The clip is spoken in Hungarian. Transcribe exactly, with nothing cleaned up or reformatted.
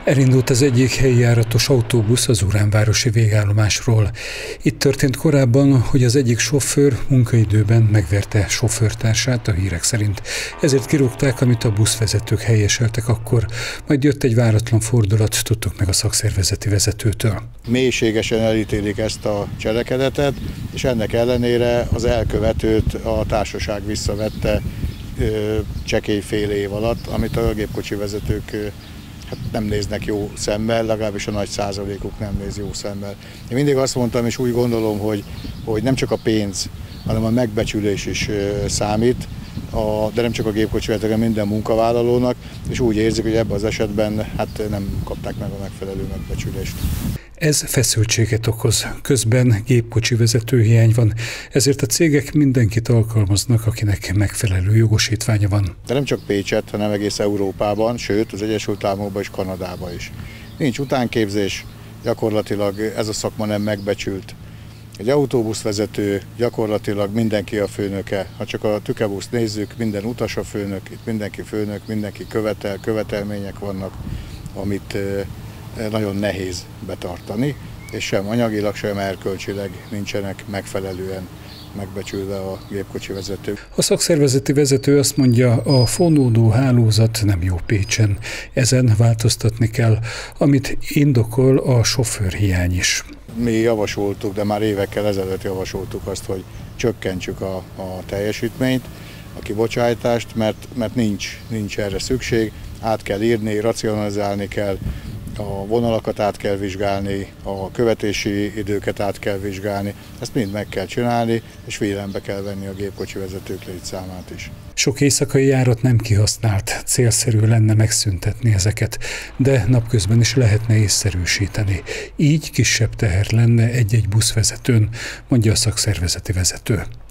Elindult az egyik helyi járatos autóbusz az uránvárosi végállomásról. Itt történt korábban, hogy az egyik sofőr munkaidőben megverte sofőrtársát, a hírek szerint. Ezért kirúgták, amit a buszvezetők helyeseltek akkor. Majd jött egy váratlan fordulat, tudtuk meg a szakszervezeti vezetőtől. Mélységesen elítélik ezt a cselekedetet, és ennek ellenére az elkövetőt a társaság visszavette csekély fél év alatt, amit a gépkocsi vezetők hát nem néznek jó szemmel, legalábbis a nagy százalékuk nem néz jó szemmel. Én mindig azt mondtam, és úgy gondolom, hogy, hogy nem csak a pénz, hanem a megbecsülés is számít, a, de nem csak a gépkocsi vezetők, hanem minden munkavállalónak, és úgy érzik, hogy ebben az esetben hát nem kapták meg a megfelelő megbecsülést. Ez feszültséget okoz. Közben gépkocsi vezetőhiány van, ezért a cégek mindenkit alkalmaznak, akinek megfelelő jogosítványa van. De nem csak Pécset, hanem egész Európában, sőt az Egyesült Államokban és Kanadában is. Nincs utánképzés, gyakorlatilag ez a szakma nem megbecsült. Egy autóbuszvezető gyakorlatilag mindenki a főnöke. Ha csak a tükebuszt nézzük, minden utas a főnök, itt mindenki főnök, mindenki követel, követelmények vannak, amit nagyon nehéz betartani, és sem anyagilag, sem erkölcsileg nincsenek megfelelően megbecsülve a gépkocsi vezetők. A szakszervezeti vezető azt mondja, a fonódó hálózat nem jó Pécsen. Ezen változtatni kell, amit indokol a sofőrhiány is. Mi javasoltuk, de már évekkel ezelőtt javasoltuk azt, hogy csökkentsük a, a teljesítményt, a kibocsátást, mert, mert nincs, nincs erre szükség, át kell írni, racionalizálni kell, a vonalakat át kell vizsgálni, a követési időket át kell vizsgálni, ezt mind meg kell csinálni, és figyelembe kell venni a gépkocsi vezetők létszámát is. Sok éjszakai járat nem kihasznált, célszerű lenne megszüntetni ezeket, de napközben is lehetne észszerűsíteni. Így kisebb teher lenne egy-egy buszvezetőn, mondja a szakszervezeti vezető.